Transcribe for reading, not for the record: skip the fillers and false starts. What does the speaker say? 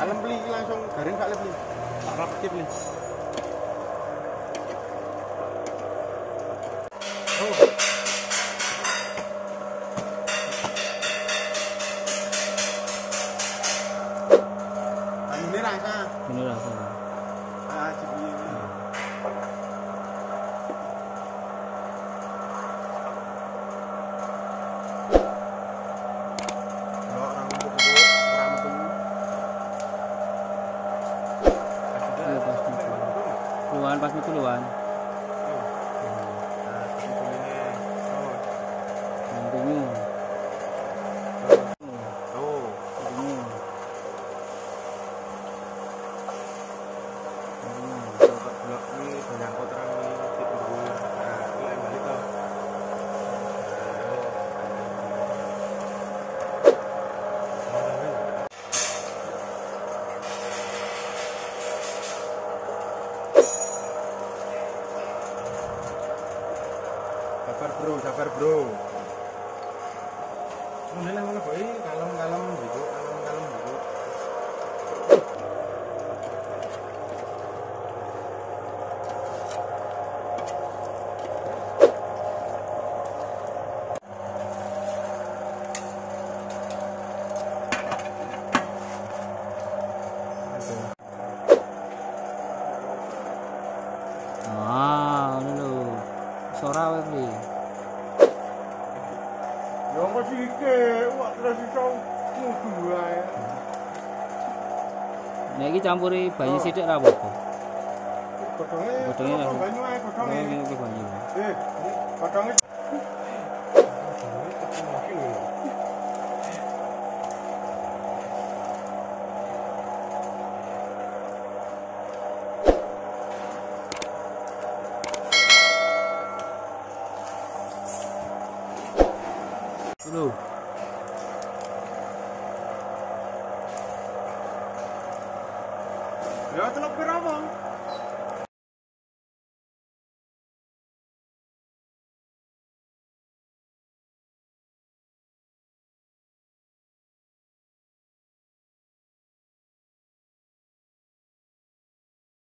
Kalem beli langsung garing kali beli. Tak rapet beli. Oh. Ini rasa. Ini rasa. Ah, jadi. Keluhan pas itu keluhan. Nantinya. Oh. Blok ini banyak kotoran ini gitu. Nah, ini yang balik tuh. Sabar bro. Mana mana boy, kalem gitu, kalem gitu. Ah, ini lo. Sora wae. Yang masih ike, wak terus iso mudu wae. Nek iki campuri banyu sithik ra apa-apa. Godhonge banyu ae, godhonge. Iki banyu. Godhonge. Loh. Ya telok pira, Bang?